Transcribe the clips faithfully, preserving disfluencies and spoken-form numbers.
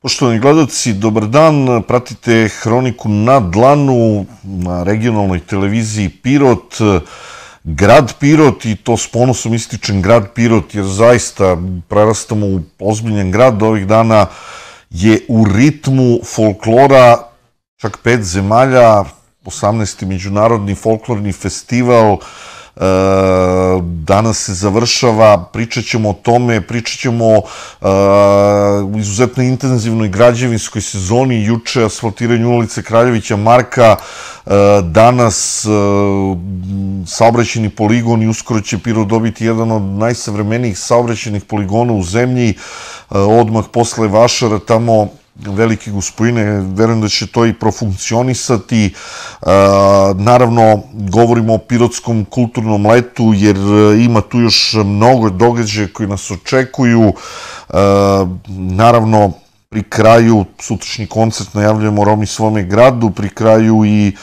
Poštovani gledalci, dobar dan, pratite Hroniku na dlanu na regionalnoj televiziji Pirot, grad Pirot, i to s ponosom ističem grad Pirot, jer zaista prerastamo u ozbiljan grad. Ovih dana je u ritmu folklora čak pet zemalja, osamnaesti međunarodni folklorni festival, danas se završava, pričat ćemo o tome, pričat ćemo o izuzetno intenzivnoj građevinskoj sezoni, juče asfaltiranju ulice Kraljevića Marka, danas saobraćajni poligon i uskoro će Pirot dobiti jedan od najsavremenijih saobraćajnih poligona u zemlji, odmah posle Vašara, tamo Velike Gospojine, verujem da će to i profunkcionisati. Naravno, govorimo o Pirotskom kulturnom letu, jer ima tu još mnogo događaja koji nas očekuju. Naravno, pri kraju sutrašnji koncert najavljujemo Romi svome gradu, pri kraju i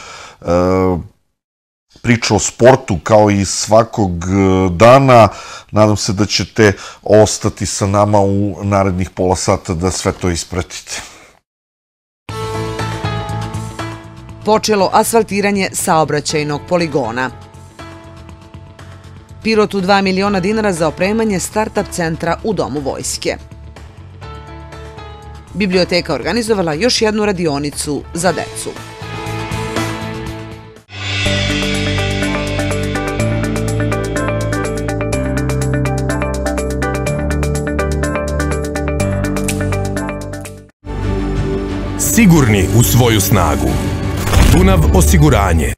priča o sportu kao i svakog dana. Nadam se da ćete ostati sa nama u narednih pola sata da sve to ispratite. Počelo asfaltiranje saobraćajnog poligona. Pirotu dva miliona dinara za opremanje start-up centra u Domu vojske. Biblioteka organizovala još jednu radionicu za decu. Sigurni u svoju snagu. Dunav osiguranje.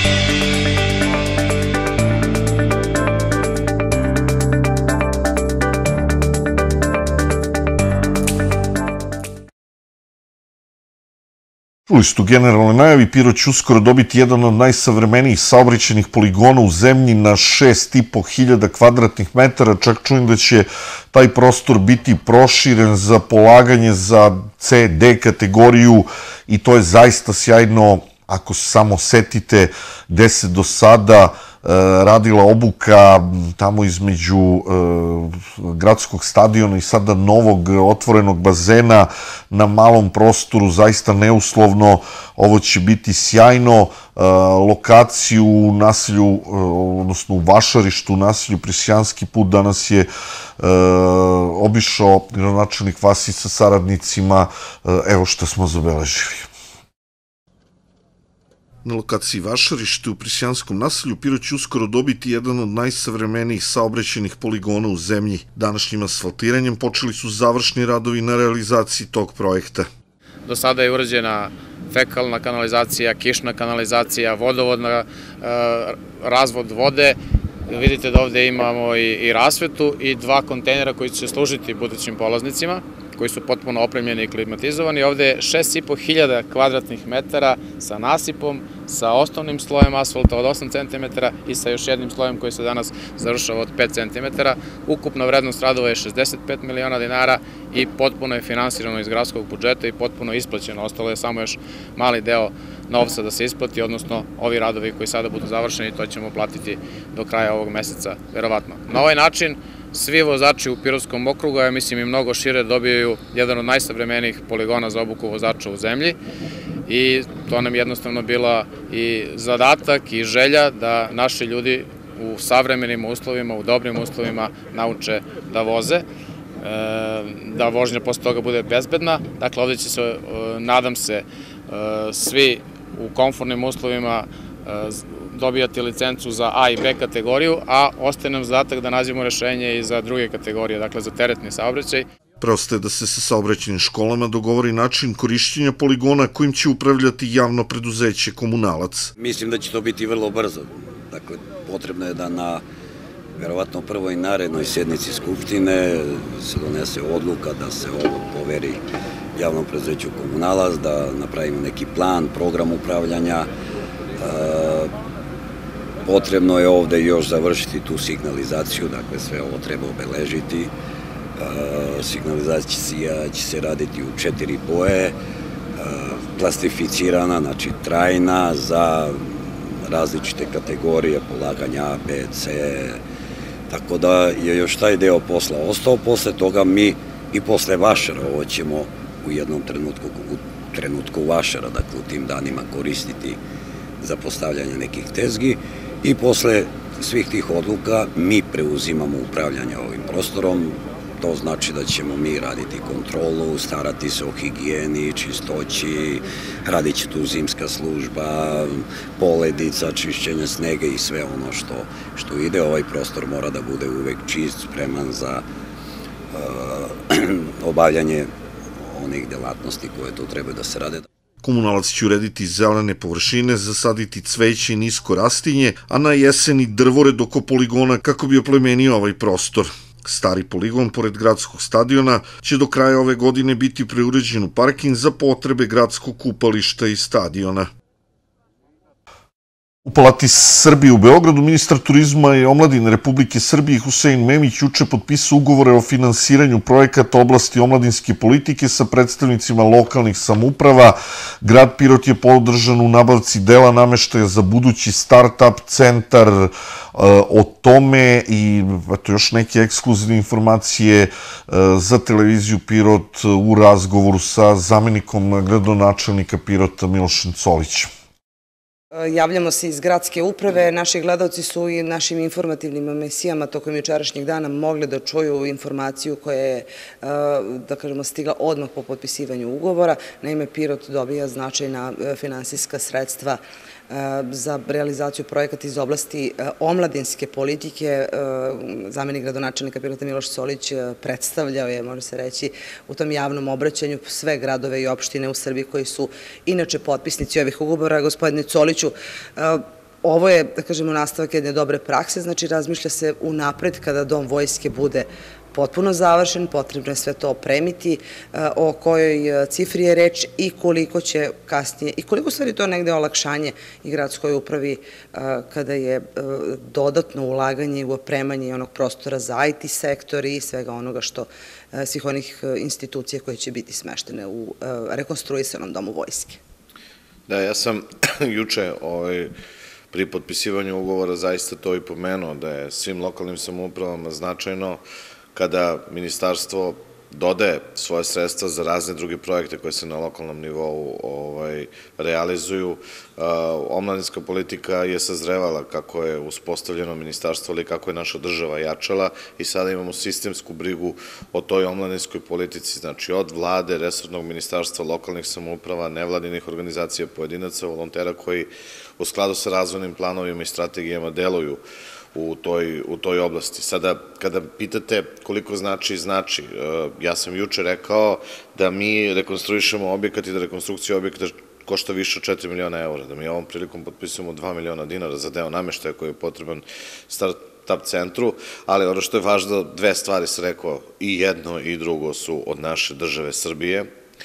Čuli ste u generalnoj najavi, Pirot će uskoro dobiti jedan od najsavremenijih saobraćajnih poligona u zemlji na šest i po hiljada kvadratnih metara. Čak čujem da će taj prostor biti proširen za polaganje za C D kategoriju i to je zaista sjajno. Ako se samo setite gde se do sada radila obuka tamo između gradskog stadiona i sada novog otvorenog bazena na malom prostoru, zaista neuslovno, ovo će biti sjajno. Lokaciju u naselju, odnosno u Vašarištu, u naselju Prisjanski put, danas je obišao gradonačelnik Vasić sa saradnicima. Evo što smo zabeležili. Na lokaciji Vašarište u Prisjanskom naselju Pirot će uskoro dobiti jedan od najsavremenijih saobraćajnih poligona u zemlji. Današnjim asfaltiranjem počeli su završni radovi na realizaciji tog projekta. Do sada je urađena fekalna kanalizacija, kišna kanalizacija, vodovodna, razvod vode. Vidite da ovde imamo i rasvetu i dva kontejnera koji će služiti budućim polaznicima, koji su potpuno opremljeni i klimatizovani. Ovde je šest i po hiljada kvadratnih metara sa nasipom, sa osnovnim slojem asfalta od osam centimetara i sa još jednim slojem koji se danas završava od pet centimetara. Ukupna vrednost radova je šezdeset pet miliona dinara i potpuno je finansirano iz gradskog budžeta i potpuno isplaćeno. Ostalo je samo još mali deo novca da se isplati, odnosno ovi radovi koji sada budu završeni, to ćemo platiti do kraja ovog meseca, verovatno. Na ovaj način svi vozači u Pirotskom okrugu, ja mislim i mnogo šire, dobijaju jedan od najsavremenijih poligona za obuku vozača u zemlji i to nam jednostavno bila i zadatak i želja da naši ljudi u savremenim uslovima, u dobrim uslovima nauče da voze, da vožnja posle toga bude bezbedna. Dakle, ovde će se, nadam se, svi u komfortnim uslovima dobijati licencu za A i B kategoriju, a ostaje nam zadatak da nađemo rešenje i za druge kategorije, dakle za teretni saobraćaj. Preostaje da se sa saobraćajnim školama dogovori način korišćenja poligona kojim će upravljati javno preduzeće Komunalac. Mislim da će to biti vrlo brzo. Dakle, potrebno je da na verovatno prvoj narednoj sednici Skupštine se donese odluka da se ovo poveri javnom preduzeću Komunalac, da napravimo neki plan, program upravljanja. Potrebno je ovde još završiti tu signalizaciju, dakle sve ovo treba obeležiti. Signalizacija će se raditi u četiri boje, plastificirana, znači trajna za različite kategorije polaganja A, B, C, tako da je još taj deo posla ostao. Posle toga mi i posle Vašara ovo ćemo u jednom trenutku, u trenutku vašara, dakle u tim danima koristiti za postavljanje nekih tezgi i posle svih tih odluka mi preuzimamo upravljanje ovim prostorom. To znači da ćemo mi raditi kontrolu, starati se o higijeni, čistoći, radit će tu zimska služba, poledica, čišćenje snega i sve ono što, što ide. Ovaj prostor mora da bude uvek čist, spreman za uh, obavljanje onih delatnosti koje tu treba da se rade. Komunalac će urediti zelene površine, zasaditi cveće i nisko rastinje, a na jeseni drvored oko poligona kako bi oplemenio ovaj prostor. Stari poligon, pored gradskog stadiona, će do kraja ove godine biti preuređen u parking za potrebe gradskog kupališta i stadiona. U Palati Srbije u Beogradu ministar turizma i omladine Republike Srbije Husein Memić juče potpisao ugovore o finansiranju projekata oblasti omladinske politike sa predstavnicima lokalnih samouprava. Grad Pirot je podržan u nabavci dela nameštaja za budući start-up centar. O tome i još neke ekskluzivne informacije za televiziju Pirot u razgovoru sa zamenikom gradonačelnika Pirota Milošem Colićem. Javljamo se iz gradske uprave. Naši gledalci su i našim informativnim emisijama tokom jučerašnjeg dana mogli da čuju informaciju koja je, da kažemo, stigla odmah po potpisivanju ugovora. Naime, Pirot dobija značajna finansijska sredstva za realizaciju projekata iz oblasti omladinske politike. Zamenik gradonačelnika Pirota Miloš Solić predstavljao je, može se reći, u tom javnom obraćanju sve gradove i opštine u Srbiji koji su inače potpisnici ovih ugovora. Gospodine Coliću, ovo je, da kažemo, nastavak jedne dobre prakse, znači razmišlja se unapred kada Dom vojske bude potpuno završen, potrebno je sve to opremiti, o kojoj cifri je reč i koliko će kasnije, i koliko stvari to negde olakšanje i gradskoj upravi kada je dodatno ulaganje u opremanje onog prostora za I T sektor i svega onoga što, svih onih institucija koje će biti smeštene u rekonstruisanom Domu vojske. Da, ja sam juče pri potpisivanju ugovora zaista to i pomenuo, da je svim lokalnim samoupravama značajno kada ministarstvo dodaje svoje sredstva za razne druge projekte koje se na lokalnom nivou realizuju. Omladinska politika je sazrevala kako je uspostavljeno ministarstvo, ali kako je naša država jačala i sada imamo sistemsku brigu o toj omladinskoj politici, znači od vlade, resornog ministarstva, lokalnih samouprava, nevladinih organizacija, pojedinaca, volontera koji u skladu sa razvojnim planovima i strategijama deluju u toj, u toj oblasti. Sada, kada pitate koliko znači, znači, ja sam juče rekao da mi rekonstruišemo objekat i da rekonstrukcija objekta košta više od četiri miliona eura, da mi ovom prilikom potpisujemo dva miliona dinara za deo nameštaja koji je potreban start-up centru, ali ono što je važno, dve stvari se rekao, i jedno i drugo su od naše države Srbije,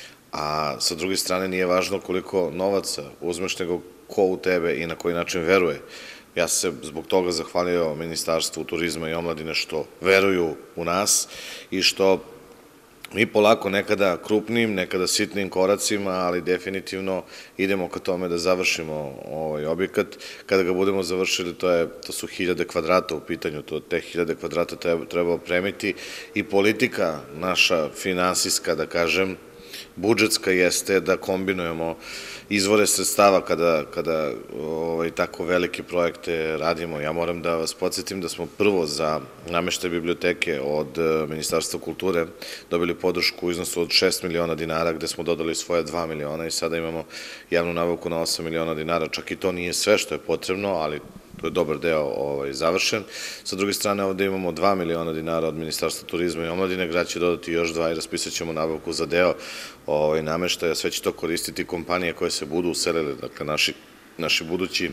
a sa druge strane nije važno koliko novaca uzmeš, nego ko u tebe i na koji način veruje. Ja se zbog toga zahvalio Ministarstvu turizma i omladine što veruju u nas i što mi polako nekada krupnim, nekada sitnim koracima, ali definitivno idemo ka tome da završimo ovaj objekat. Kada ga budemo završili, to su hiljade kvadrata u pitanju, te hiljade kvadrata treba opremiti i politika naša finansijska, da kažem, budžetska jeste da kombinujemo izvore sredstava kada tako velike projekte radimo. Ja moram da vas podsjetim da smo prvo za nameštaj biblioteke od Ministarstva kulture dobili podršku u iznosu od šest miliona dinara, gde smo dodali svoje dva miliona i sada imamo javnu nabavku na osam miliona dinara. Čak i to nije sve što je potrebno, ali to je dobar deo završen. Sa druge strane, ovde imamo dva miliona dinara od Ministarstva turizma i omladine, grad će dodati još dva i raspisat ćemo nabavku za deo nameštaja. Sve će to koristiti kompanije koje se budu uselile, dakle naši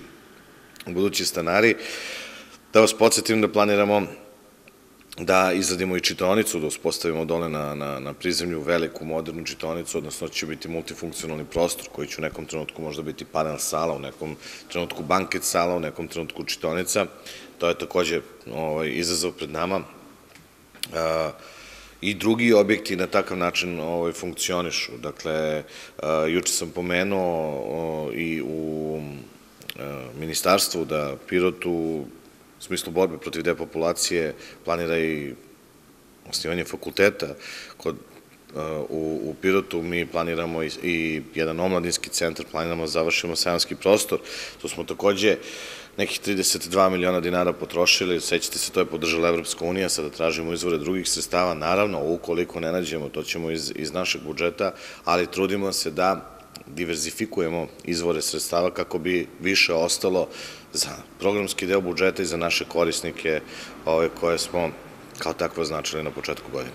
budući stanari. Da vas podsjetim da planiramo da izradimo i čitaonicu, da uspostavimo dole na prizemlju veliku, modernu čitaonicu, odnosno će biti multifunkcionalni prostor koji će u nekom trenutku možda biti panel sala, u nekom trenutku banket sala, u nekom trenutku čitaonica. To je takođe izazov pred nama. I drugi objekti na takav način funkcionišu. Dakle, juče sam pomenuo i u ministarstvu da Pirot u smislu borbe protiv depopulacije planira i osnivanje fakulteta kod u, u Pirotu, mi planiramo i, i jedan omladinski centar, planiramo da završimo sajamski prostor, tu smo takođe nekih trideset dva miliona dinara potrošili, sećate se, to je podržala Evropska unija, sada tražimo izvore drugih sredstava, naravno, ukoliko ne nađemo, to ćemo iz, iz našeg budžeta, ali trudimo se da diverzifikujemo izvore sredstava kako bi više ostalo za programski deo budžeta i za naše korisnike ove, koje smo kao takvo označili na početku godine.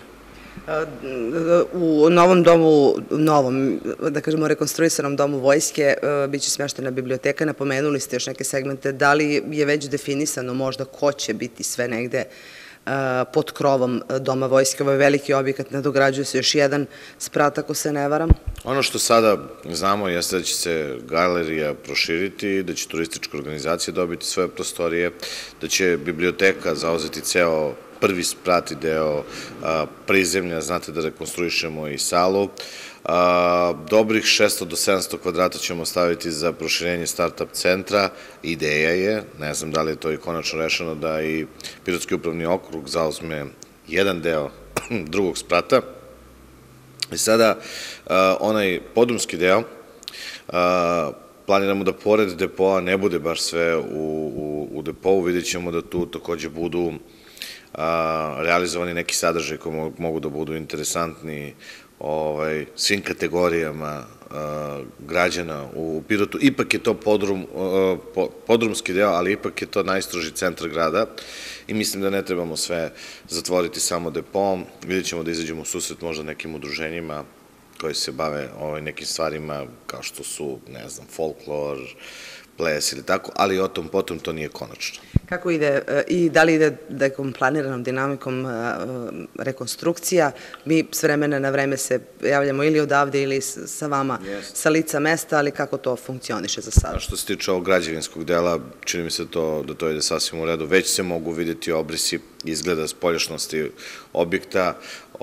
U novom domu, novom, da kažemo, rekonstruisanom domu vojske biće smeštena biblioteka. Napomenuli ste još neke segmente. Da li je već definisano možda ko će biti sve negde pod krovom doma vojske? Ovo je veliki objekat, nadograđuje se još jedan sprat, ako se ne varam. Ono što sada znamo jeste da će se galerija proširiti, da će turistička organizacija dobiti svoje prostorije, da će biblioteka zauzeti ceo prvi sprat i deo prizemlja, znate da rekonstruišemo i salu. Dobrih šesto do sedamsto kvadrata ćemo staviti za proširenje start-up centra. Ideja je, ne znam da li je to i konačno rešeno, da i Pirotski upravni okrug zauzme jedan deo drugog sprata. I sada onaj podrumski deo planiramo da pored depoa ne bude baš sve u depovu, vidjet ćemo da tu takođe budu realizovani neki sadržaj koji mogu da budu interesantni svim kategorijama građana u Pirotu. Ipak je to podrumski deo, ali ipak je to najstroži centar grada i mislim da ne trebamo sve zatvoriti samo depoom. Vidjet ćemo da izađemo u susret možda nekim udruženjima koji se bave nekim stvarima kao što su, ne znam, folklor, ples ili tako, ali o tom potom to nije konačno. Kako ide i da li ide nekom planiranom dinamikom rekonstrukcija? Mi s vremena na vreme se javljamo ili odavde ili sa vama sa lica mesta, ali kako to funkcioniše za sada? Što se tiče ovog građevinskog dela, čini mi se da to ide sasvim u redu. Već se mogu vidjeti obrisi izgleda spoljašnosti objekta.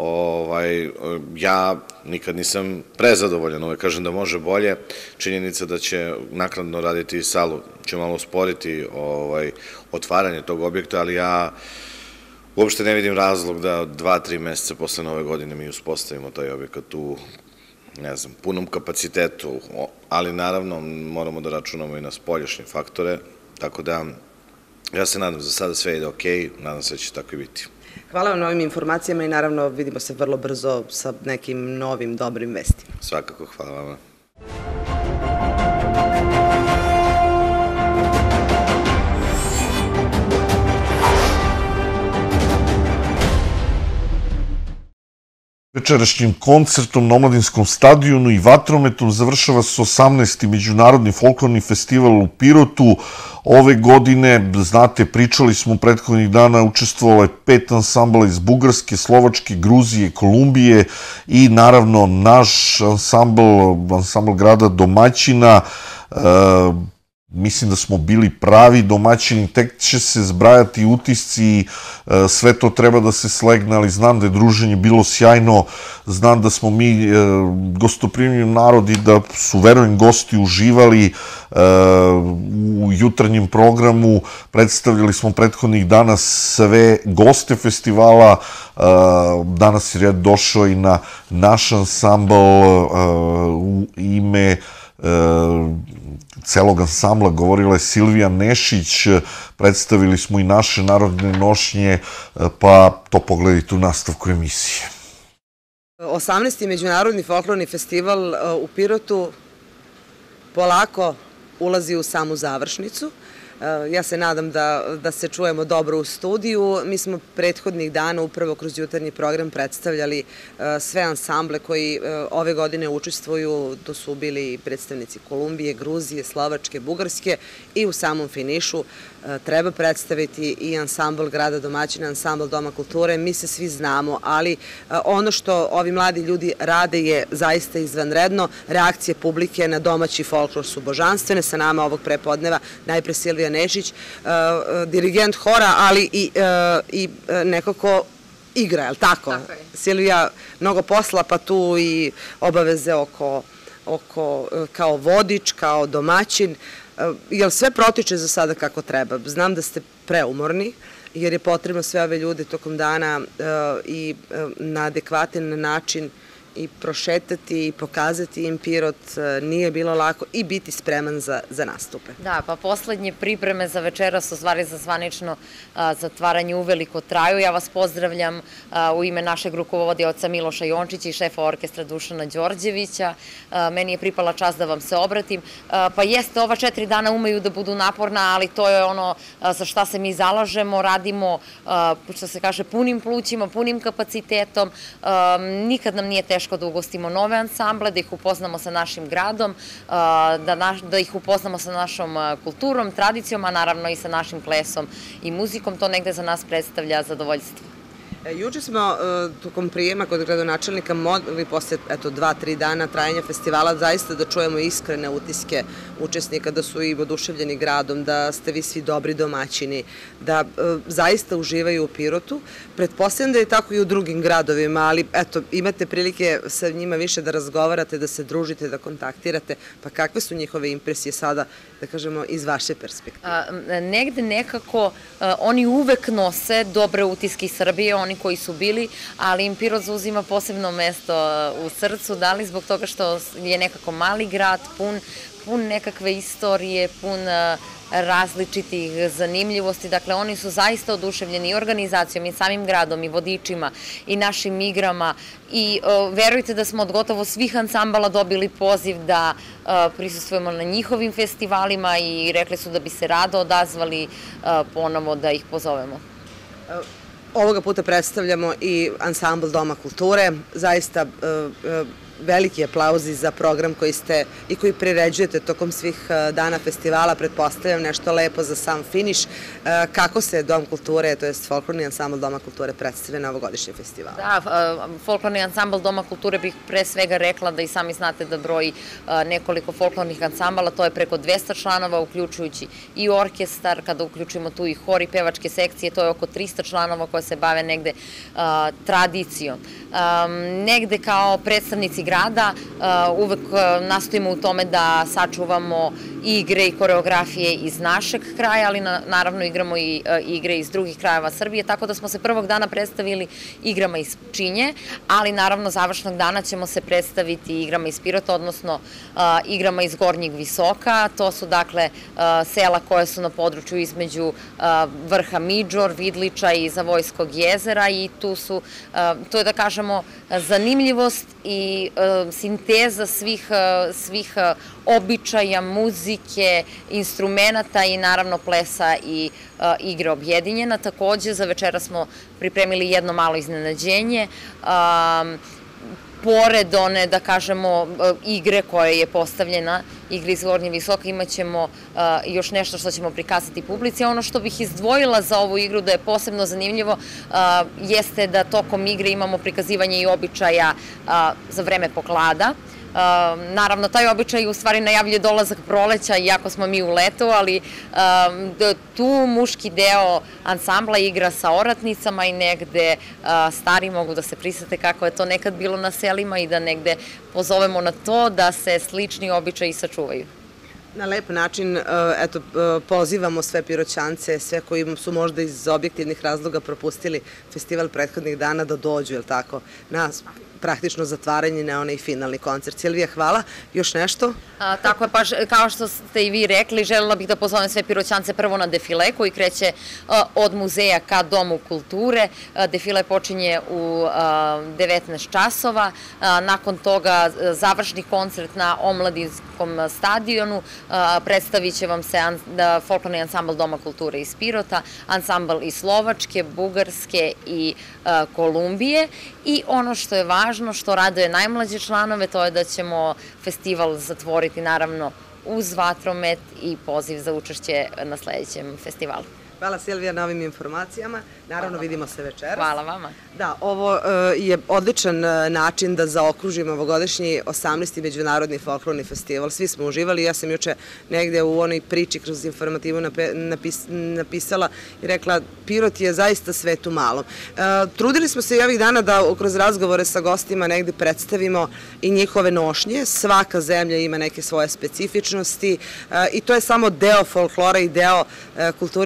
Ja nikad nisam prezadovoljan, uvek kažem da može bolje. Činjenica da će naknadno raditi i salu, će malo usporiti otvaranje tog objekta, ali ja uopšte ne vidim razlog da dva, tri meseca posle nove godine mi uspostavimo taj objekat u, ne znam, punom kapacitetu, ali naravno moramo da računamo i na spoljašnje faktore, tako da ja se nadam za sada sve ide okej, nadam se da će tako i biti. Hvala vam na ovim informacijama i naravno vidimo se vrlo brzo sa nekim novim dobrim vestima. Svakako, hvala vama. Večerašnjim koncertom na Omladinskom stadionu i vatrometom završava se osamnaesti Međunarodni folklorni festival u Pirotu. Ove godine, znate, pričali smo prethodnih dana, učestvovalo je pet ansambla iz Bugarske, Slovačke, Gruzije, Kolumbije i naravno naš ansambl, ansambl grada domaćina. Mislim da smo bili pravi domaćini, tek će se zbrajati utisci i sve to treba da se slegne, ali znam da je druženje bilo sjajno, znam da smo mi gostoprimljiv narod i da su, verujem, gosti uživali u jutarnjem programu, predstavljali smo prethodnih dana sve goste festivala, danas je red došao i na naš ansambl u ime celog ansambla, govorila je Silvija Nešić, predstavili smo i naše narodne nošnje, pa to pogledajte u nastavku emisije. osamnaesti Međunarodni folklorni festival u Pirotu polako ulazi u samu završnicu. Ja se nadam da se čujemo dobro u studiju. Mi smo prethodnih dana upravo kroz jutarnji program predstavljali sve ansamble koji ove godine učestvuju. To su bili predstavnici Kolumbije, Gruzije, Slovačke, Bugarske i u samom finišu treba predstaviti i ansambl grada domaćina, ansambl Doma kulture. Mi se svi znamo, ali ono što ovi mladi ljudi rade je zaista izvanredno. Reakcije publike na domaći folklor su božanstvene. Sa nama ovog prepodneva najpre Silvija Nešić, dirigent hora, ali i neko ko igra, je li tako? Tako je. Silvija, mnogo posla, pa tu i obaveze oko kao vodič, kao domaćin. Jel sve protiče za sada kako treba? Znam da ste preumorni, jer je potrebno sve ove ljude tokom dana i na adekvatan način i prošetati i pokazati im Pirot nije bilo lako i biti spreman za, za nastupe. Da, pa poslednje pripreme za večeras, u stvari za zvanično zatvaranje uveliko traju. Ja vas pozdravljam u ime našeg rukovodioca Miloša Jončića i šefa orkestra Dušana Đorđevića. Meni je pripala čast da vam se obratim. Pa jeste, ova četiri dana umeju da budu naporna, ali to je ono za šta se mi zalažemo, radimo, što se kaže, punim plućima, punim kapacitetom. Nikad nam nije teško da ugostimo nove ansamble, da ih upoznamo sa našim gradom, da ih upoznamo sa našom kulturom, tradicijom, a naravno i sa našim plesom i muzikom. To negde za nas predstavlja zadovoljstvo. Juče smo tokom prijema kod gradonačelnika mogli posle dva, tri dana trajanja festivala zaista da čujemo iskrene utiske učesnika, da su i oduševljeni gradom, da ste vi svi dobri domaćini, da zaista uživaju u Pirotu. Pretpostavljam da je tako i u drugim gradovima, ali eto, imate prilike sa njima više da razgovarate, da se družite, da kontaktirate, pa kakve su njihove impresije sada, da kažemo, iz vaše perspektive? Negde nekako oni uvek nose dobre utiske iz Srbije, oni koji su bili, ali im Pirot zauzima posebno mesto u srcu, da li zbog toga što je nekako mali grad, pun, pun nekakve istorije, pun različitih zanimljivosti. Dakle, oni su zaista oduševljeni i organizacijom, i samim gradom, i vodičima, i našim igrama. I verujte da smo od gotovo svih ansambala dobili poziv da prisustvujemo na njihovim festivalima i rekli su da bi se rado odazvali ponovo da ih pozovemo. Ovoga puta predstavljamo i ansambl Doma kulture. Zaista veliki aplauzi za program koji ste i koji priređujete tokom svih dana festivala. Pretpostavljam nešto lepo za sam finiš. Kako se Dom kulture, to je folklorni ansambl Doma kulture, predstavlja na ovogodišnjem festivalu? Da, folklorni ansambl Doma kulture bih pre svega rekla da i sami znate da broji nekoliko folklornih ansambala. To je preko dvesta članova, uključujući i orkestar, kada uključimo tu i hor i pevačke sekcije, to je oko trista članova koje se bave negde tradicijom. Negde kao predstavnici grada uvek nastojimo u tome da sačuvamo igre i koreografije iz našeg kraja, ali naravno igramo i igre iz drugih krajeva Srbije, tako da smo se prvog dana predstavili igrama iz Pčinje, ali naravno završnog dana ćemo se predstaviti igrama iz Pirota, odnosno igrama iz Gornjeg Visoka. To su dakle sela koje su na području između vrha Midžor, Vidliča i Zavojskog jezera i tu su, to je da kažemo zanimljivost i sinteza svih, svih običaja, muzike, instrumenata i naravno plesa i igre objedinjena. Takođe, za večera smo pripremili jedno malo iznenađenje. Pored one, da kažemo, igre koja je postavljena, igre iz Gornje Visoka, imat ćemo još nešto što ćemo prikazati publici. Ono što bih izdvojila za ovu igru da je posebno zanimljivo jeste da tokom igre imamo prikazivanje i običaja za vreme poklada. Naravno, taj običaj u stvari najavljuje dolazak proleća, iako smo mi u letu, ali tu muški deo ansambla igra sa oratnicama i negde stari mogu da se prisete kako je to nekad bilo na selima i da negde pozovemo na to da se slični običaji sačuvaju. Na lep način, eto, pozivamo sve Piroćance, sve koji su možda iz objektivnih razloga propustili festival prethodnih dana da dođu, je li tako, na praktično zatvaranje na onaj finalni koncert. Silvija, hvala. Još nešto? Tako je, pa kao što ste i vi rekli, želela bih da pozovem sve Piroćance prvo na defile koji kreće od muzeja ka Domu kulture. Defile počinje u devetnaest časova. Nakon toga završni koncert na Omladinskom stadionu. Predstavit će vam se folklorni ansambl Doma kulture iz Pirota, ansambl iz Slovačke, Bugarske i Kolumbije. I ono što je važno, što raduje najmlađe članove, to je da ćemo festival zatvoriti naravno uz vatromet i poziv za učešće na sledećem festivalu. Hvala Silvija na ovim informacijama. Naravno, vidimo se večeras. Hvala vama. Da, ovo je odličan način da zaokružimo ovogodišnji osamnaesti Međunarodni folklorni festival. Svi smo uživali. Ja sam juče negde u onoj priči kroz informativu napisala i rekla Pirot je zaista svet u malom. Trudili smo se i ovih dana da kroz razgovore sa gostima negde predstavimo i njihove nošnje. Svaka zemlja ima neke svoje specifičnosti i to je samo deo folklora i deo kulture i tradicije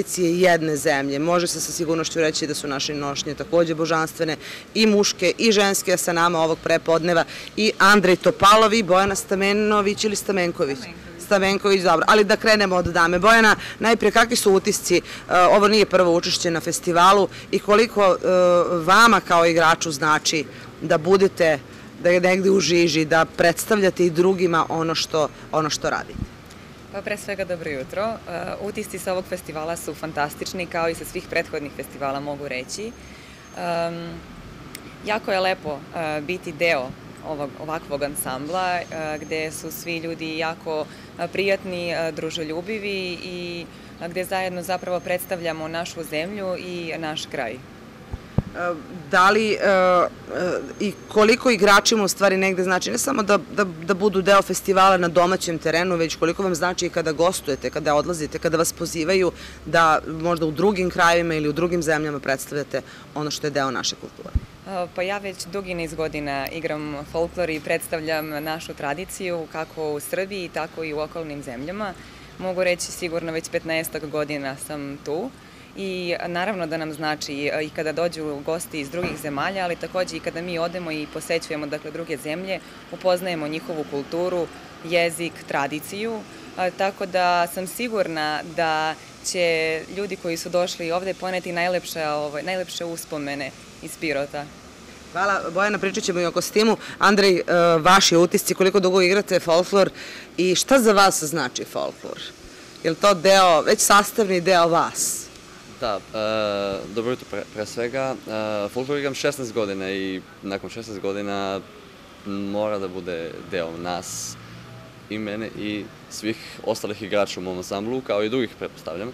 tradicije jedne zemlje. Može se sa sigurnošću reći da su naše nošnje takođe božanstvene, i muške i ženske, sa nama ovog prepodneva i Andrej Topalov i Bojana Stamenović ili Stamenković? Stamenković, dobro. Ali da krenemo od dame. Bojana, najprije kakvi su utisci? Ovo nije prvo učešće na festivalu i koliko vama kao igraču znači da budete da je negde u žiži, da predstavljate i drugima ono što, ono što radite? Pa pre svega dobro jutro. Utisci sa ovog festivala su fantastični, kao i sa svih prethodnih festivala mogu reći. Um, jako je lepo uh, biti deo ovog, ovakvog ansambla, uh, gde su svi ljudi jako uh, prijatni, uh, druželjubivi i uh, gde zajedno zapravo predstavljamo našu zemlju i naš kraj. Da li i koliko igračima u stvari negde znači, ne samo da budu deo festivala na domaćem terenu, već koliko vam znači i kada gostujete, kada odlazite, kada vas pozivaju da možda u drugim krajevima ili u drugim zemljama predstavljate ono što je deo naše kulture? Pa ja već dugi niz godina igram folklor i predstavljam našu tradiciju kako u Srbiji, tako i u okolnim zemljama. Mogu reći sigurno već petnaestak godina sam tu. I naravno da nam znači i kada dođu gosti iz drugih zemalja, ali takođe i kada mi odemo i posećujemo dakle druge zemlje, upoznajemo njihovu kulturu, jezik, tradiciju, tako da sam sigurna da će ljudi koji su došli ovde poneti najlepše, ovaj, najlepše uspomene iz Pirota. Hvala, Bojana, pričat ćemo i o kostimu. Andrej, vaši utisci, koliko dugo igrate folklor i šta za vas znači folklor? Je li to deo, već sastavni deo vas? Da, dobro jutro pre svega. Folklor igram šesnaest godina i nakon šesnaest godina mora da bude deo nas i mene i svih ostalih igrača u mom ansamblu, kao i drugih, pretpostavljam.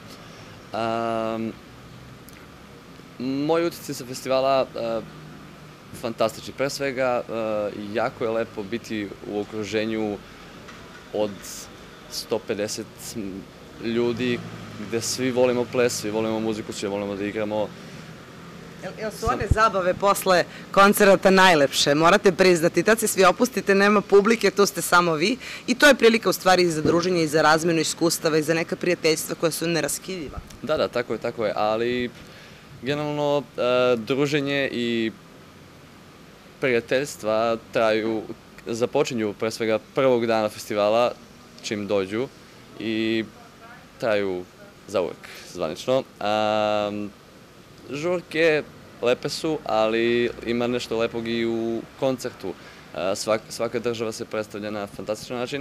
Moji utisci sa festivala fantastični. Pre svega, jako je lepo biti u okruženju od sto pedeset ljudi gde svi volimo ples, svi volimo muziku, svi volimo da igramo. Jel su one zabave posle koncerata najlepše? Morate priznati, tad se svi opustite, nema publike, tu ste samo vi i to je prilika u stvari i za druženje i za razmenu iskustava i za neka prijateljstva koja su neraskidiva. Da, da, tako je, tako je, ali generalno druženje i prijateljstva traju, započinju pre svega prvog dana festivala, čim dođu i traju za uvek, zvanično. Žurke lepe su, ali ima nešto lepog i u koncertu. Svaka država se predstavlja na fantastičan način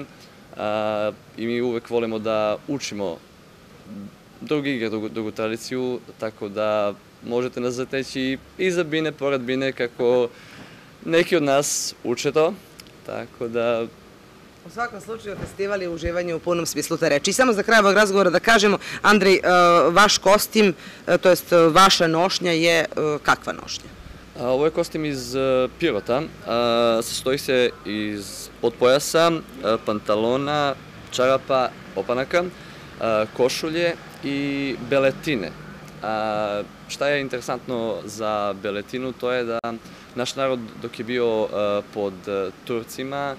i mi uvek volimo da učimo drugi igre, drugu tradiciju, tako da možete nas zateći iza bine, pored bine, kako neki od nas uče to, tako da... U svakom slučaju festival je uživanje u punom smislu te reči. I samo za kraj ovog razgovora da kažemo, Andrej, vaš kostim, to jest vaša nošnja je kakva nošnja? Ovo je kostim iz Pirota. Sastoji se iz podpojasa, pantalona, čarapa, opanaka, košulje i beletine. Šta je interesantno za beletinu, to je da naš narod dok je bio pod Turcima,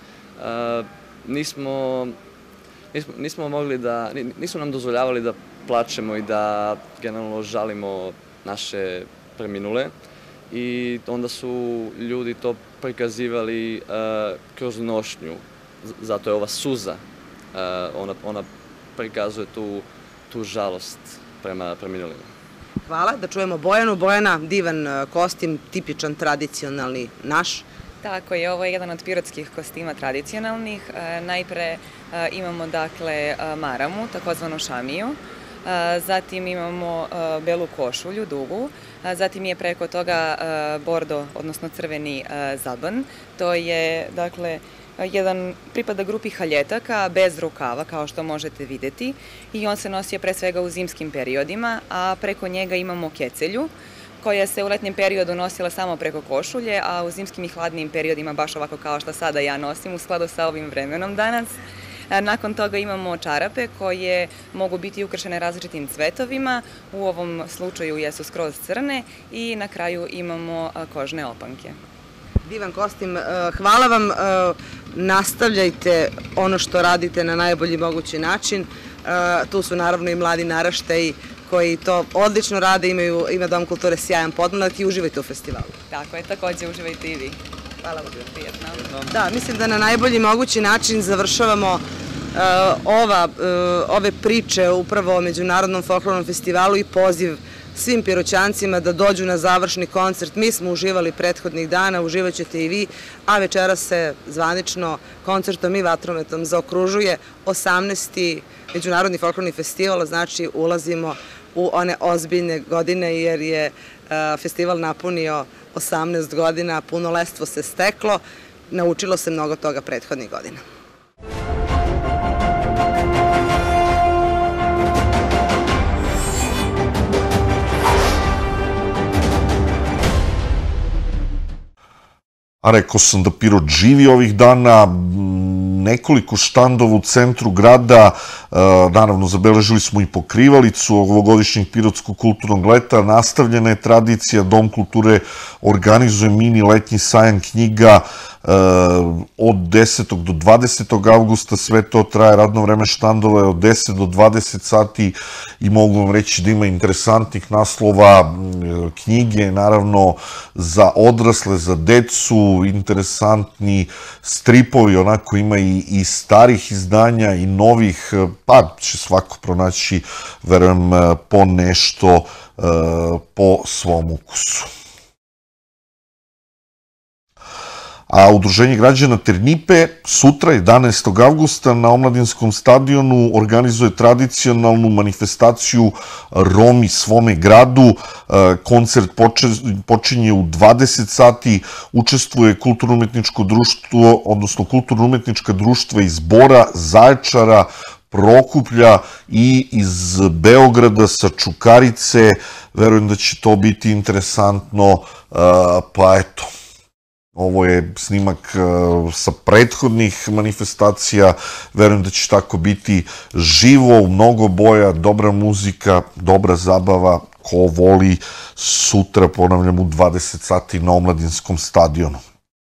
nismo, nismo mogli da, nisu nam dozvoljavali da plačemo i da generalno žalimo naše preminule i onda su ljudi to prikazivali kroz nošnju, zato je ova suza, ona, ona prikazuje tu, tu žalost prema preminulima. Hvala, da čujemo Bojanu. Bojana, divan kostim, tipičan, tradicionalni, naš. Tako je, ovo je jedan od pirotskih kostima tradicionalnih. Najpre imamo dakle maramu, takozvanu šamiju, zatim imamo belu košulju, dugu, zatim je preko toga bordo, odnosno crveni zaban. To je dakle jedan pripada grupi haljetaka bez rukava, kao što možete videti, i on se nosio pre svega u zimskim periodima, a preko njega imamo kecelju, koja se u letnjem periodu nosila samo preko košulje, a u zimskim i hladnijim periodima baš ovako kao što sada ja nosim, u skladu sa ovim vremenom danas. Nakon toga imamo čarape koje mogu biti ukršene različitim cvetovima, u ovom slučaju jesu skroz crne, i na kraju imamo kožne opanke. Divan kostim, hvala vam, nastavljajte ono što radite na najbolji mogući način. Tu su naravno i mladi naraštaji koji to odlično rade, imaju, ima Dom kulture sjajan podmladak i uživajte u festivalu. Tako je, takođe uživajte i vi. Hvala vam. Prijetno. Da, mislim da na najbolji mogući način završavamo uh, ova, uh, ove priče upravo o Međunarodnom folklornom festivalu i poziv svim Piroćancima da dođu na završni koncert. Mi smo uživali prethodnih dana, uživat ćete i vi, a večera se zvanično koncertom i vatrometom zaokružuje osamnaesti Međunarodni folklorni festival, znači ulazimo u one ozbiljne godine jer je uh, festival napunio osamnaest godina, punoletstvo se steklo, naučilo se mnogo toga prethodnih godina. A rekao sam da Pirot živi ovih dana, nekoliko štandova u centru grada, naravno zabeležili smo i pokrivalicu ovogodišnjeg Pirotskog kulturnog leta, nastavljena je tradicija, Dom kulture organizuje mini letnji sajam knjiga od desetog do dvadesetog avgusta, sve to traje, radno vreme štandova je od deset do dvadeset sati i mogu vam reći da ima interesantnih naslova knjige, naravno za odrasle, za decu, interesantni stripovi, onako ima i, i starih izdanja i novih, pa će svako pronaći, verujem, po nešto po svom ukusu. A Udruženje građana Ternipe sutra, jedanaestog avgusta, na Omladinskom stadionu organizuje tradicionalnu manifestaciju Romi svome gradu. Koncert počinje u dvadeset sati, učestvuje kulturno-umetničko društvo, odnosno kulturno-umetnička društva iz Bora, Zaječara, Prokuplja i iz Beograda sa Čukarice. Verujem da će to biti interesantno, pa eto. Ovo je snimak sa prethodnih manifestacija, verujem da će tako biti živo, mnogo boja, dobra muzika, dobra zabava, ko voli, sutra, ponavljam, u dvadeset sati na Omladinskom stadionu.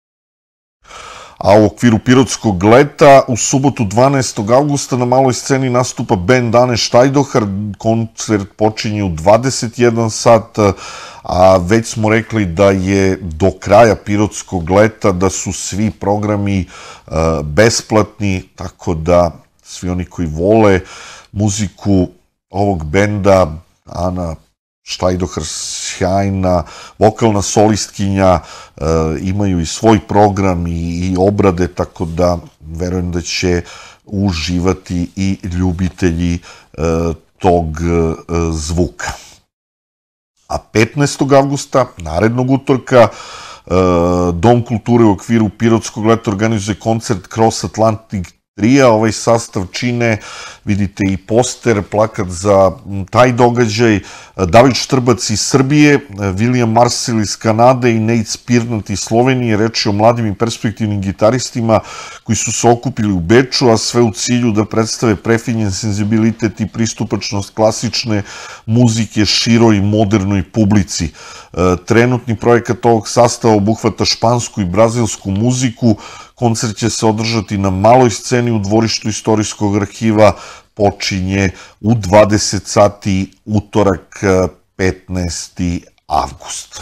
A u okviru Pirotskog leta, u subotu dvanaestog avgusta na maloj sceni nastupa bend Ane Štajdohar, koncert počinje u dvadeset jedan sat, a već smo rekli da je do kraja Pirotskog leta, da su svi programi besplatni, tako da svi oni koji vole muziku ovog benda, Ana Štajdohar, sjajna vokalna solistkinja, imaju i svoj program i obrade, tako da verujem da će uživati i ljubitelji tog zvuka. A petnaestog avgusta, narednog utorka, Dom kulture u okviru Pirotskog leta organizuje koncert Cross Atlantic Trija. Ovaj sastav čine, vidite i poster, plakat za taj događaj, David Štrbac iz Srbije, William Marcel iz Kanade i Nate Spirnat iz Slovenije. Reč je o mladim i perspektivnim gitaristima koji su se okupili u Beču, a sve u cilju da predstave prefinjen senzibilitet i pristupačnost klasične muzike široj modernoj publici. Trenutni projekat ovog sastava obuhvata špansku i brazilsku muziku. Koncert će se održati na maloj sceni u dvorištu Istorijskog arhiva, počinje u dvadeset sati, utorak petnaesti avgust.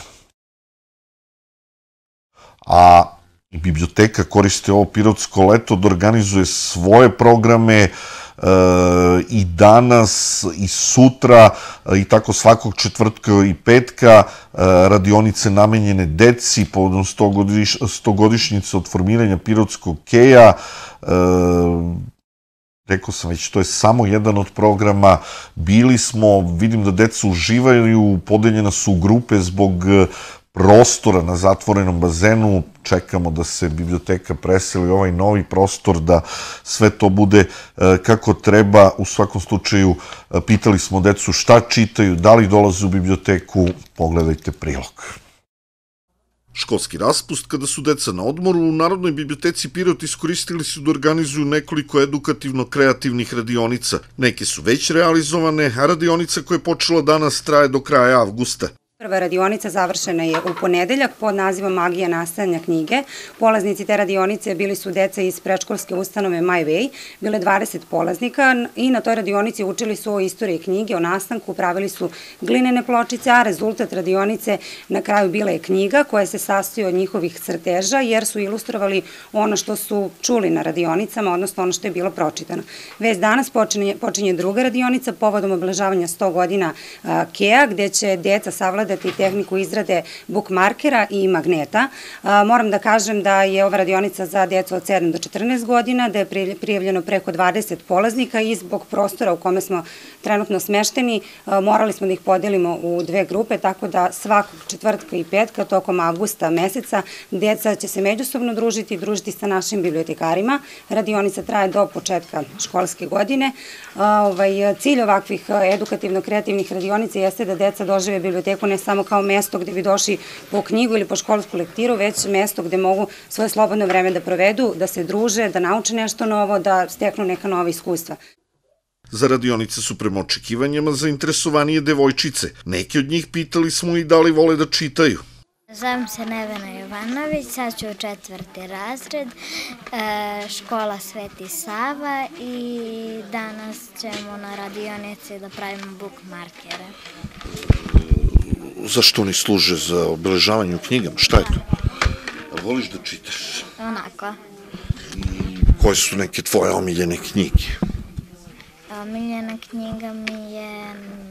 A biblioteka koristi ovo Pirotsko leto da organizuje svoje programe i danas i sutra i tako svakog četvrtka i petka, radionice namenjene deci povodom stogodišnjice od formiranja Pirotskog keja. Rekao sam već, to je samo jedan od programa. Bili smo, vidim da deca uživaju, podeljena su u grupe zbog prostora na zatvorenom bazenu. Čekamo da se biblioteka preseli u ovaj novi prostor, da sve to bude kako treba. U svakom slučaju, pitali smo decu šta čitaju, da li dolaze u biblioteku, pogledajte prilog. Školski raspust, kada su deca na odmoru, u Narodnoj biblioteci Pirot iskoristili su da organizuju nekoliko edukativno-kreativnih radionica. Neke su već realizovane, a radionica koja je počela danas traje do kraja avgusta. Prva radionica završena je u ponedeljak pod nazivom Magija nastajanja knjige. Polaznici te radionice bili su deca iz predškolske ustanove My Way, bile dvadeset polaznika i na toj radionici učili su o istoriji knjige, o nastanku, pravili su glinene pločice, a rezultat radionice na kraju bila je knjiga koja se sastoji od njihovih crteža jer su ilustrovali ono što su čuli na radionicama, odnosno ono što je bilo pročitano. Već danas počinje, počinje druga radionica povodom obeležavanja sto godina Kea, gde će deca savladati tehniku izrade bukmarkera i magneta. Moram da kažem da je ova radionica za decu od sedam do četrnaest godina, da je prijavljeno preko dvadeset polaznika i zbog prostora u kome smo trenutno smešteni morali smo da ih podelimo u dve grupe, tako da svakog četvrtka i petka tokom avgusta meseca deca će se međusobno družiti, družiti sa našim bibliotekarima. Radionica traje do početka školske godine. Cilj ovakvih edukativno-kreativnih radionica jeste da deca dožive biblioteku ne samo kao mesto gde bi došli po knjigu ili po školsku lektiru, već mesto gde mogu svoje slobodno vreme da provedu, da se druže, da nauče nešto novo, da steknu neka nova iskustva. Za radionice su prema očekivanjima zainteresovanije devojčice. Neki od njih pitali smo i da li vole da čitaju. Zovem se Nevena Jovanović, sad ću u četvrti razred, škola Sveti Sava i danas ćemo na radionici da pravimo bukmarkere. Zašto oni služe za obeležavanje u knjigama? Šta je to? Voliš da čitaš? Onako. Koje su neke tvoje omiljene knjige? Omiljena knjiga mi je...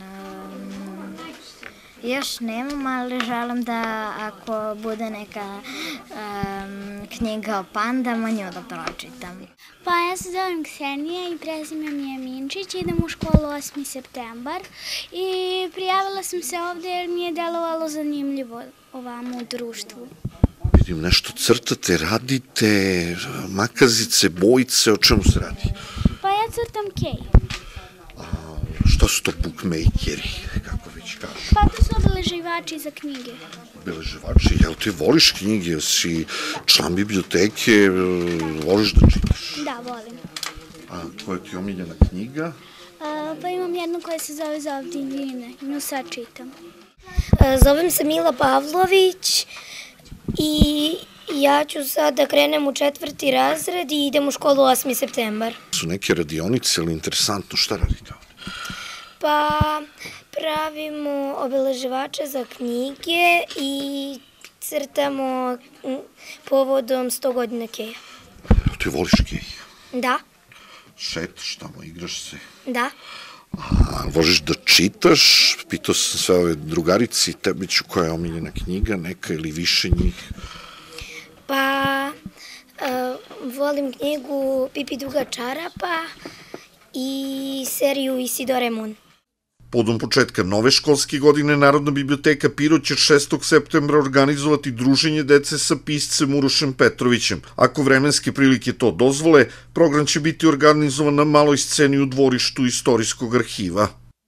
Još nemam, ali želim da ako bude neka knjiga o pandama, nju da pročitam. Pa ja se zovem Ksenija i prezime mi je Minčić, idem u školu osmi septembar i prijavila sam se ovde jer mi je delovalo zanimljivo ovamo u društvu. Vidim, nešto crtate, radite, makazice, bojice, o čemu se radi? Pa ja crtam kej. Šta su to bookmakeri, kako već kažu? Pa to su obeleživači za knjige. Obeleživači, jel ti voliš knjige, si član biblioteke, voliš da čitaš? Da, volim. A koja ti je omiljena knjiga? Pa imam jednu koja se zove Zovdinjine, nju sad čitam. Zovem se Mila Pavlović i ja ću sad da krenem u četvrti razred i idem u školu osmi septembar. Su neke radionice ili interesantno, šta radite ovdje? Pa pravimo obeleživače za knjige i crtamo povodom sto godina Keja. Ti voliš Kej? Da. Šetaš tamo, igraš se? Da. A voliš da čitaš? Pitao sam sve ove drugarici, tebi ću koja je omiljena knjiga, neka ili više njih? Pa volim knjigu Pipi duga čarapa i seriju Isidore Mun. Podom početka nove školske godine Narodna biblioteka Pirot će šestog septembra organizovati druženje dece sa piscem Urošem Petrovićem. Ako vremenske prilike to dozvole, program će biti organizovan na maloj sceni u dvorištu Istorijskog arhiva.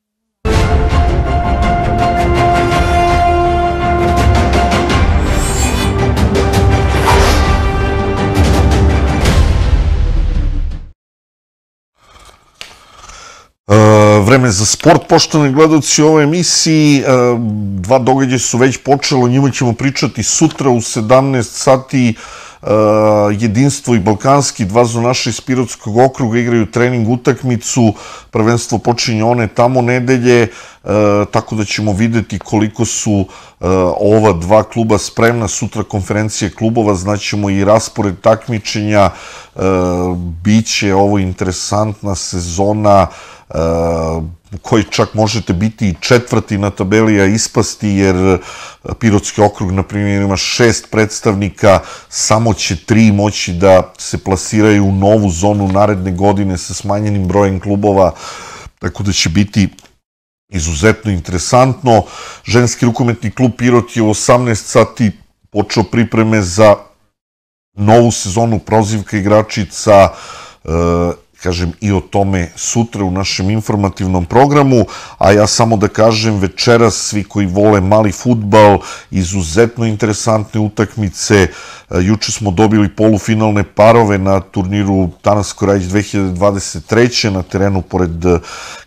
Vreme za sport, poštovani gledalci u ovoj emisiji. Dva događaja su već počelo, njima ćemo pričati sutra u sedamnaest sati. Jedinstvo i Balkanski, dva zvonaša iz Pirotskog okruga igraju trening utakmicu, prvenstvo počinje one tamo nedelje, tako da ćemo videti koliko su ova dva kluba spremna. Sutra konferencije klubova, znaćemo i raspored takmičenja, biće ovo interesantna sezona u kojoj čak možete biti i četvrti na tabeli, a ispasti, jer Pirotski okrug, na primjer, ima šest predstavnika, samo će tri moći da se plasiraju u novu zonu naredne godine sa smanjenim brojem klubova, tako da će biti izuzetno interesantno. Ženski rukometni klub Pirot je u osamnaest sati počeo pripreme za novu sezonu prozivka igračica, kažem i o tome sutra u našem informativnom programu, a ja samo da kažem večeras svi koji vole mali fudbal, izuzetno interesantne utakmice. Juče smo dobili polufinalne parove na turniru Tanasko Rajić dve hiljade dvadeset treće na terenu pored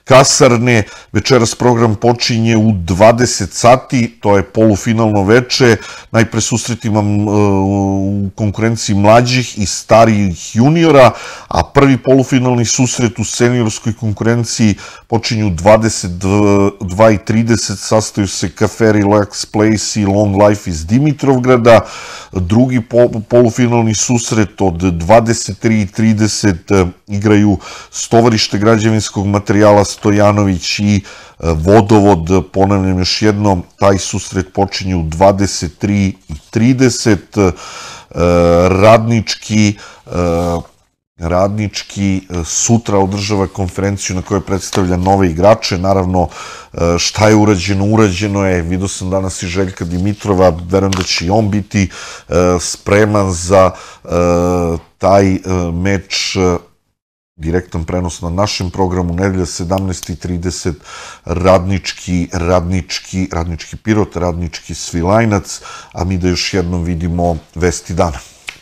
kasarne. Večeras program počinje u dvadeset sati, to je polufinalno veče. Najpre susret imam u konkurenciji mlađih i starijih juniora, a prvi polufinalni susret u seniorskoj konkurenciji počinje u dvadeset dva i trideset, sastaju se Cafe Relax Place i Long Life iz Dimitrovgrada. Drugi polufinalni susret od dvadeset tri i trideset igraju Stovarište građevinskog materijala Stojanović i Vodovod. Ponavljam još jednom, taj susret počinje u dvadeset tri i trideset. Radnički Radnički sutra održava konferenciju na kojoj predstavlja nove igrače. Naravno, šta je urađeno? Urađeno je, vidio sam danas i Željka Dimitrova, verujem da će i on biti spreman za taj meč. Direktan prenos na našem programu, nedelja sedamnaest i trideset, Radnički, Radnički, Radnički Pirot, Radnički Svilajnac, a mi da još jednom vidimo vesti dana.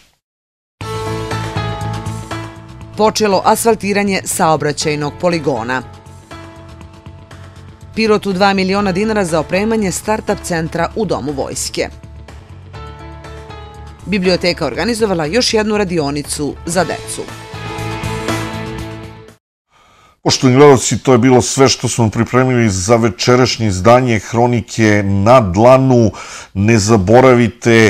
Počelo asfaltiranje saobraćajnog poligona. Pirotu dva miliona dinara za opremanje start-up centra u Domu vojske. Biblioteka organizovala još jednu radionicu za decu. Poštovani gledalci, to je bilo sve što smo pripremili za večerašnje izdanje Hronike na dlanu. Ne zaboravite,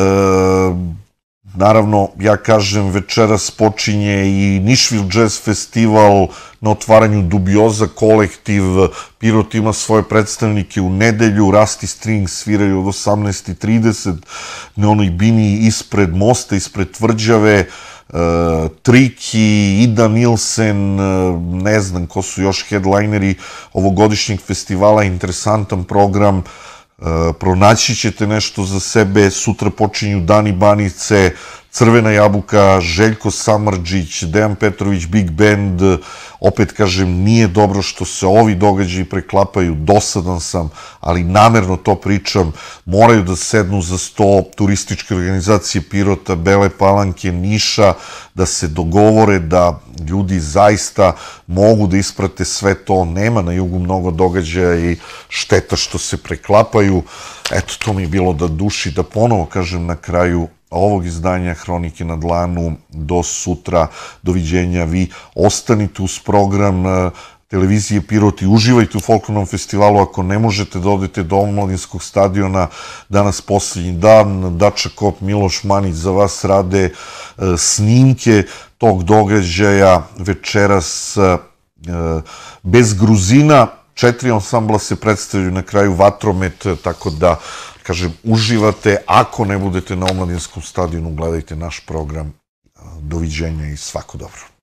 naravno, ja kažem, večeras počinje i Nišvil Jazz Festival na otvaranju Dubioza kolektiv. Pirot ima svoje predstavnike u nedelju, Rasti Strings sviraju od osamnaest i trideset na onoj bini ispred mosta, ispred tvrđave. Triki, Ida Nilsen, ne znam ko su još headlineri ovogodišnjeg festivala, interesantan program, pronaći ćete nešto za sebe. Sutra počinju Dani Banice, Crvena jabuka, Željko Samardžić, Dejan Petrović, Big Band. Opet kažem, nije dobro što se ovi događaji preklapaju, dosadan sam, ali namerno to pričam. Moraju da sednu za sto turističke organizacije Pirota, Bele Palanke, Niša, da se dogovore da ljudi zaista mogu da isprate sve to. Nema na jugu mnogo događaja i šteta što se preklapaju. Eto, to mi je bilo da duši, da ponovo kažem na kraju ovog izdanja Hronike na dlanu. Do sutra, doviđenja. Vi ostanite uz program televizije Pirot i uživajte u folklornom festivalu. Ako ne možete da odete do Omladinskog stadiona, danas poslednji dan, Dača Kop, Miloš Manić za vas rade snimke tog događaja. Večeras bez Gruzina, četiri ansambla se predstavljaju, na kraju Vatromet, tako da kažem, uživate. Ako ne budete na Omladinskom stadionu, gledajte naš program. Doviđenja i svako dobro.